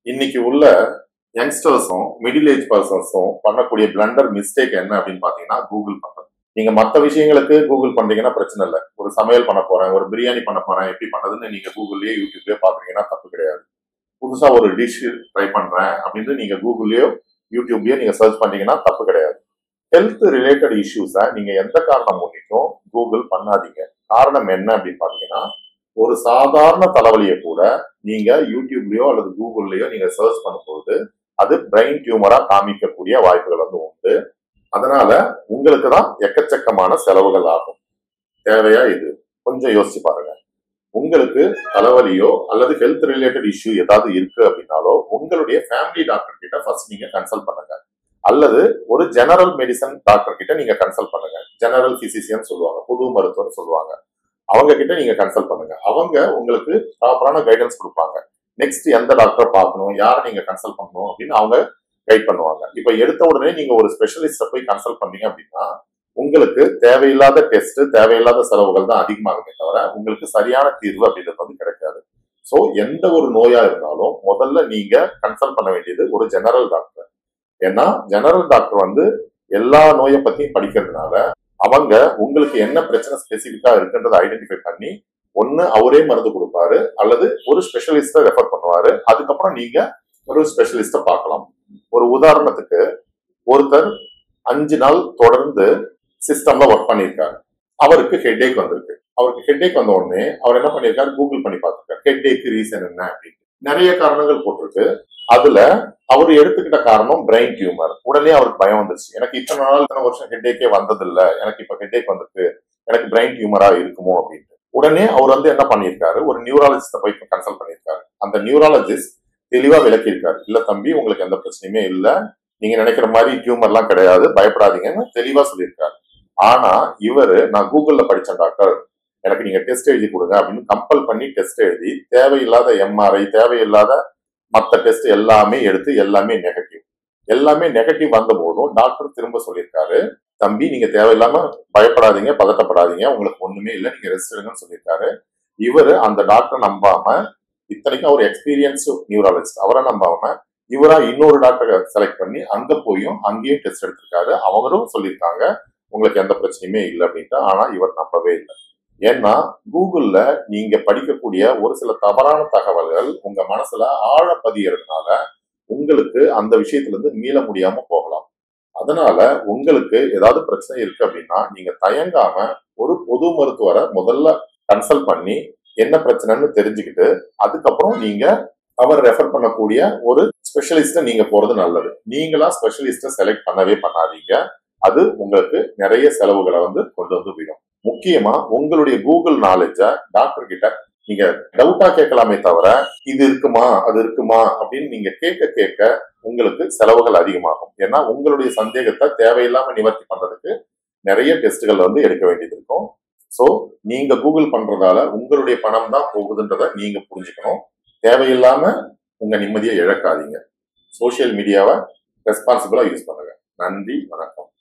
இன்னைக்கு உள்ள யங்ஸ்டர்ஸும் middle age பர்சன்ஸும் பண்ணக்கூடிய பிளண்டர் மிஸ்டேக் என்ன அப்படின்னு பாத்தீங்கன்னா கூகுள் பண்றது. நீங்க மற்ற விஷயங்களுக்கு கூகுள் பண்றீங்கன்னா பிரச்சனை இல்லை. ஒரு சமையல் பண்ண போறேன், ஒரு பிரியாணி பண்ண போறேன், எப்படி பண்றதுன்னு நீங்க கூகுள்லயே யூடியூப்லயே பாக்குறீங்கன்னா தப்பு கிடையாது. புதுசா ஒரு டிஷ் ட்ரை பண்றேன் அப்படின்னு நீங்க கூகுள்லயோ யூடியூப்லயோ நீங்க சர்ச் பண்ணீங்கன்னா தப்பு கிடையாது. ஹெல்த் ரிலேட்டட் இஷ்யூஸை நீங்க எந்த காரணம் முன்னிட்டும் கூகுள் பண்ணாதீங்க. காரணம் என்ன அப்படின்னு பாத்தீங்கன்னா, ஒரு சாதாரண தலைவலியை கூட நீங்க யூடியூப்லயோ அல்லது கூகுள்லயோ நீங்க சர்ச் பண்ணும்போது அது பிரெயின் டியூமரா காமிக்கக்கூடிய வாய்ப்புகள் உண்டு. அதனால உங்களுக்கு தான் எக்கச்சக்கமான செலவுகள் ஆகும். தேவையா இது? கொஞ்சம் யோசிச்சு பாருங்க. உங்களுக்கு தலைவலியோ அல்லது ஹெல்த் ரிலேட்டட் இஷ்யூ ஏதாவது இருக்கு அப்படின்னாலோ உங்களுடைய ஃபேமிலி டாக்டர் கிட்ட ஃபர்ஸ்ட் நீங்க கன்சல்ட் பண்ணுங்க. அல்லது ஒரு ஜெனரல் மெடிசன் டாக்டர் கிட்ட நீங்க கன்சல்ட் பண்ணுங்க. ஜெனரல் பிசிசியன் சொல்லுவாங்க, பொது மருத்துவர் சொல்லுவாங்க. அவங்க கிட்ட நீங்க கன்சல்ட் பண்ணுங்க. அவங்க உங்களுக்கு ப்ராப்பரான கைடன்ஸ் கொடுப்பாங்க. நெக்ஸ்ட் எந்த டாக்டர் பார்க்கணும், யாரை நீங்க கன்சல்ட் பண்ணணும் அப்படின்னு அவங்க கைட் பண்ணுவாங்க. இப்ப எடுத்த உடனே நீங்க ஒரு ஸ்பெஷலிஸ்ட போய் கன்சல்ட் பண்ணீங்க அப்படின்னா உங்களுக்கு தேவையில்லாத டெஸ்ட், தேவையில்லாத செலவுகள் தான் அதிகமாகுமே தவிர உங்களுக்கு சரியான தீர்வு அப்படின்றது கிடைக்காது. ஸோ எந்த ஒரு நோயா இருந்தாலும் முதல்ல நீங்க கன்சல்ட் பண்ண வேண்டியது ஒரு ஜெனரல் டாக்டர். ஏன்னா ஜெனரல் டாக்டர் எல்லா நோயை பத்தியும் படிக்கிறதுனால அவங்க உங்களுக்கு என்ன பிரச்சனை ஸ்பெசிபிக்கா இருக்குன்றதை ஐடென்டிஃபை பண்ணி ஒன்னு அவரே மருந்து கொடுப்பாரு அல்லது ஒரு ஸ்பெஷலிஸ்ட ரெஃபர் பண்ணுவாரு. அதுக்கப்புறம் நீங்க ஒரு ஸ்பெஷலிஸ்ட பார்க்கலாம். ஒரு உதாரணத்துக்கு ஒருத்தர் 5 நாள் தொடர்ந்து சிஸ்டம்ல ஒர்க் பண்ணியிருக்காரு. அவருக்கு ஹெட்ஏக் வந்திருக்கு. அவருக்கு ஹெட்ஏக் வந்த உடனே அவர் என்ன பண்ணிருக்காரு, கூகுள் பண்ணி பார்த்திருக்காரு ஹெட்ஏக்கு ரீசன் என்ன அப்படின்னு. நிறைய காரணங்கள் போட்டிருக்கு. அதுல அவர் எடுத்துக்கிட்ட காரணம் பிரெயின் டியூமர். உடனே அவருக்கு பயம் வந்துருச்சு. எனக்கு இத்தனை நாள் இத்தனை வருஷம் ஹெட்ஏக்கே வந்தது இல்ல, எனக்கு இப்ப ஹெட்ஏக் வந்திருக்கு, எனக்கு பிரெயின் டியூமரா இருக்குமோ அப்படின்ட்டு. உடனே அவர் என்ன பண்ணிருக்காரு, ஒரு நியூராலஜிஸ்ட போய் கன்சல்ட் பண்ணிருக்காரு. அந்த நியூராலஜிஸ்ட் தெளிவா விளக்கியிருக்காரு. இல்ல தம்பி, உங்களுக்கு எந்த பிரச்சனையுமே இல்ல, நீங்க நினைக்கிற மாதிரி டியூமர்லாம் கிடையாது, பயப்படாதீங்கன்னு தெளிவா சொல்லியிருக்காரு. ஆனா நான் கூகுள்ல படிச்சேன் டாக்டர், எனக்கு நீங்க டெஸ்ட் எழுதி கொடுங்க அப்படின்னு கம்பல் பண்ணி டெஸ்ட் எழுதி தேவையில்லாத எம்ஆர்ஐ, தேவையில்லாத மற்ற டெஸ்ட் எல்லாமே எடுத்து எல்லாமே நெகட்டிவ் வந்த போதும் டாக்டர் திரும்ப சொல்லியிருக்காரு, தம்பி நீங்க தேவையில்லாம பயப்படாதீங்க, பதட்டப்படாதீங்க, உங்களுக்கு ஒண்ணுமே இல்லை, நீங்க ரெஸ்ட் எடுங்கன்னு சொல்லியிருக்காரு. அந்த டாக்டர் நம்பாம, இத்தனைக்கும் அவர் எக்ஸ்பீரியன்ஸ் நியூராலஜிஸ்ட், அவரை நம்பாம இவரா இன்னொரு டாக்டரை செலக்ட் பண்ணி அங்க போயும் அங்கேயும் டெஸ்ட் எடுத்திருக்காரு. அவங்களும் சொல்லியிருக்காங்க உங்களுக்கு எந்த பிரச்சனையுமே இல்லை அப்படின்ட்டு. ஆனா இவர் நம்பவே இல்லை. ஏன்னா கூகுள்ல நீங்க படிக்கக்கூடிய ஒரு சில தவறான தகவல்கள் உங்க மனசுல ஆழ பதியறதுனால உங்களுக்கு அந்த விஷயத்துல இருந்து மீள முடியாம போகலாம். அதனால உங்களுக்கு ஏதாவது பிரச்சனை இருக்கு அப்படின்னா நீங்க தயங்காம ஒரு பொது மருத்துவரை முதல்ல கன்சல்ட் பண்ணி என்ன பிரச்சனைன்னு தெரிஞ்சுக்கிட்டு அதுக்கப்புறம் நீங்க அவர் ரெஃபர் பண்ணக்கூடிய ஒரு ஸ்பெஷலிஸ்ட நீங்க போறது நல்லது. நீங்களா ஸ்பெஷலிஸ்ட செலக்ட் பண்ணவே பண்ணாதீங்க. அது உங்களுக்கு நிறைய செலவுகளை கொண்டு விடும். முக்கியமா உங்களுடைய கூகுள் நாலேஜ டாக்டர் கிட்ட நீங்க டவுட்டா கேட்கலாமே தவிர இது இருக்குமா அது இருக்குமா அப்படின்னு நீங்க கேட்க உங்களுக்கு செலவுகள் அதிகமாகும். ஏன்னா உங்களுடைய சந்தேகத்தை தேவையில்லாம நிவர்த்தி பண்றதுக்கு நிறைய டெஸ்ட்கள் எடுக்க வேண்டியது இருக்கும். சோ நீங்க கூகுள் பண்றதால உங்களுடைய பணம் தான் போகுதுன்றத நீங்க புரிஞ்சுக்கணும். தேவையில்லாம உங்க நிம்மதியை இழக்காதீங்க. சோசியல் மீடியாவை ரெஸ்பான்சிபிளா யூஸ் பண்ணுங்க. நன்றி, வணக்கம்.